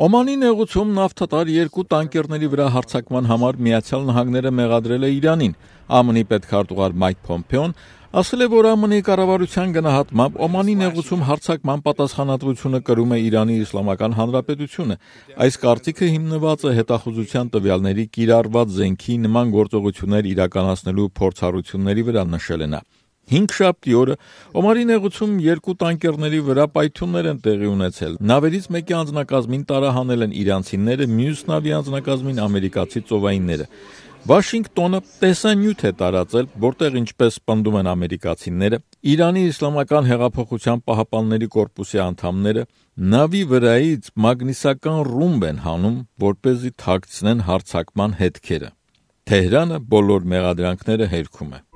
Օմանի նեղուցում նավթատար երկու տանկերների վրա հարձակման համար Միացյալ Նահանգները մեղադրել է Իրանին։ ԱՄՆ-ի պետքարտուղար Մայք Փոմփեոն ասել է, որ ԱՄՆ-ի կառավարության գնահատմամբ Օմանի նեղուցում հարձակման պատասխանատվությունը կրում է Իրանի Իսլամական Հանրապետությունը։ Այս կարծիքը հիմնված է հետախուզության տվյալների կիրառված զենքի նման գործողություններ իրականացնելու փորձառությունների վրա, նշել է նա։ 5-շաբթի օրը Օմանի նեղուցում երկու տանկերների վրա պայթյուններ են տեղի ունեցել։ Նավերից մեկի անձնակազմին տարահանել են իրանցիները, մյուս նավի անձնակազմին ամերիկացի ծովայինները։ Վաշինգտոնը տեսանյութ է տարածել, որտեղ, ինչպես պնդում են ամերիկացիները, Իրանի Իսլամական հեղափոխության պահապանների կորպուսի անդամները նավի վրայից մագնիսական ռումբ են հանում, որպեսզի թաքցնեն հարձակման հետքերը։ Թեհրանը բոլոր մեղադրանքները հերքում է։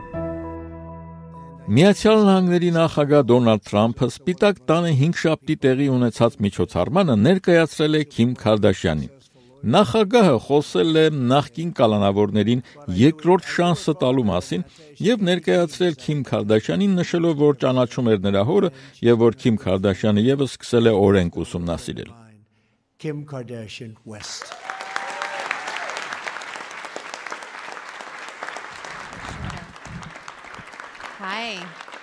Միացյալ Նահանգների նախագահ Դոնալդ Թրամփը Սպիտակ տանը 5-շաբթի տեղի ունեցած միջոցառմանը ներկայացրել է Քիմ Քարդաշյանին։ Նախագահը խոսել է նախկին կալանավորներին երկրորդ շանսը տալու մասին եւ ներկայացրել Քիմ Քարդաշյանին, նշելով, որ ճանաչում էր նրա հորը եւ որ Քիմ Քարդաշյանը եւս սկսել է օրենք ուսումնասիրել։ Kim Kardashian West. Hi.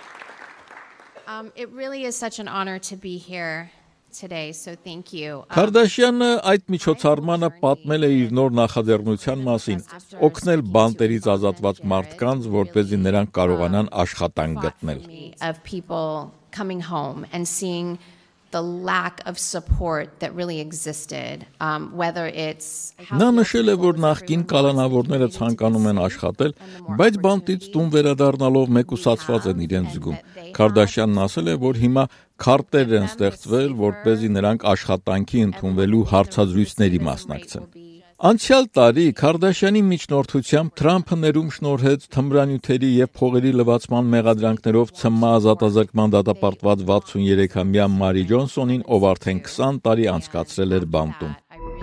It really is such an honor to be here today, so thank you. Քարդաշյանը այդ միջոցառմանը պատմել է իր նոր նախաձեռնության մասին՝ օգնել բանտերից ազատված մարդկանց, որպեսզի նրանք կարողանան աշխատանք գտնել։ Of people coming home and seeing the lack of support that really existed, whether it's Նա նշել է, որ նախկին կալանավորները ցանկանում են աշխատել, բայց բանտից տուն վերադառնալով մեկուսացված են իրենց զգում։ Քարդաշյանն ասել է, որ հիմա քարտեր են ստեղծվել, որպեսզի նրանք աշխատանքի ընդունվելու հարցազրույցների մասնակցեն։ Անցյալ տարի Քարդաշյանի միջնորդությամբ Թրամփը ներում շնորհեց թմրանյութերի եւ փողերի լվացման մեղադրանքներով ՑՄ ազատազրկման դատապարտված 63-ամյա Մարի Ջոնսոնին, ով արդեն 20 տարի անցկացրել էր բանտում։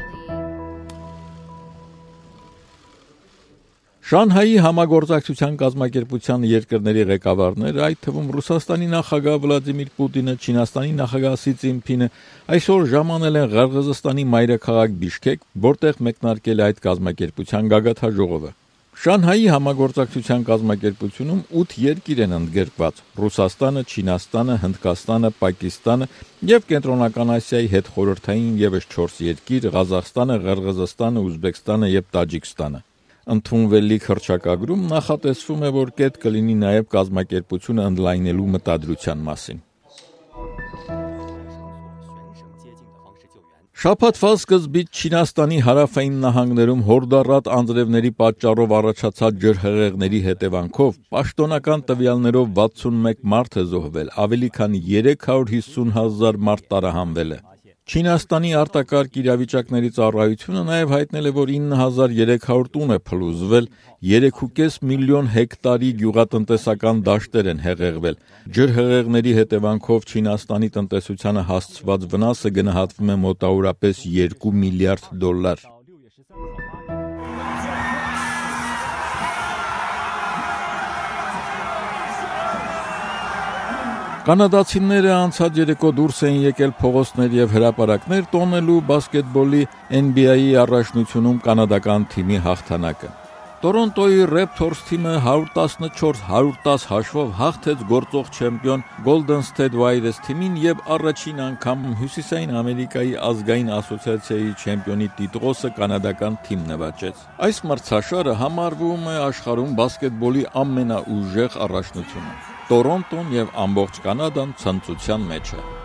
Շանհայի համագործակցության կազմակերպության երկրների ղեկավարները, այդ թվում Ռուսաստանի նախագահ Վլադիմիր Պուտինը, Չինաստանի նախագահ Սի Ցզինփինը, այսօր ժամանել են Ղրղըզստանի մայրաքաղաք Բիշքեկ, որտեղ մեկնարկել է այդ կազմակերպության գագաթաժողովը։ Շանհայի համագործակցության կազմակերպությունում 8 երկիր են ընդգրկված՝ Ռուսաստանը, Չինաստանը, Հնդկաստանը, Պակիստանը եւ Կենտրոնական Ասիայի հետ խորհրդային եւս 4 երկիր՝ Ղազախստանը, Ղրղըզստանը, Ուզբեկստանը եւ Տաջիկստանը։ Ընդունվելիք հռչակագրում նախատեսվում է, որ կետ կլինի նաև կազմակերպությունը ընդլայնելու մտադրության մասին։ Շաբաթվա սկզբից Չինաստանի հարավային նահանգներում հորդառատ անձրևների պատճառով առաջացած ջրհեղեղների հետևանքով պաշտոնական տվյալներով 61 մարդ է զոհվել, ավելի քան 350,000 մարդ տարահանվել է։ Չինաստանի արտակարգ իրավիճակների ծառայությունը նաև հայտնել է, որ 9300 տուն է փլուզվել, 3.5 միլիոն հեկտարի գյուղատնտեսական դաշտեր են հեղեղվել։ Ջրհեղեղների հետևանքով Չինաստանի տնտեսությանը հասցված վնասը գնահատվում է մոտավորապես $2 միլիարդ։ Կանադացիները անցած երեկո դուրս էին եկել փողոցներ եւ հրապարակներ տոնելու բասկետբոլի NBA-ի առաջնությունում կանադական թիմի հաղթանակը։ Տորոնտոյի Raptors թիմը 114-110 հաշվով հաղթեց գործող չեմպիոն Golden State Warriors թիմին եւ առաջին անգամ Հյուսիսային Ամերիկայի ազգային ասոցիացիայի չեմպիոնի տիտղոսը կանադական թիմն նվաճեց։ Այս մրցաշարը համարվում է աշխարհում բասկետբոլի ամենաուժեղ առաջնությունը։ Տորոնտոն եւ ամբողջ Կանադան ցնծության մեջ է։